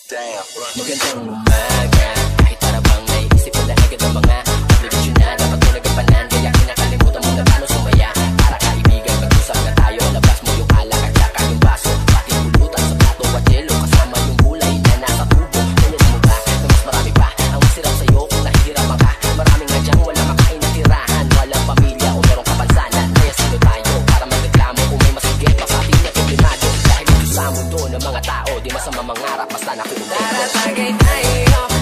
Magandang umaga, kahit para bang naiisip mo na agad ang mga obligasyon na dapat mo nagampanan. Kaya kinakalimutan mo na paano sumaya. Para kaibigan, mag-usap na tayo. Labas mo yung alak at saka yung baso. Pati pulutan sa plato at yelo. Kasama yung gulay na nasa tubo. Tulog mo ba na mas marami pa ang masirap sa'yo kung nahihirapan ka? Maraming nga dyang wala makain na tirahan. Walang pamilya o merong kapansanan. Kaya sino tayo para magreklamo kung may masigit pa sa ating na problemado? Dahil ito sa mundo ng mga tao, di masama mangarap basta nakuha. Para tagay tayo.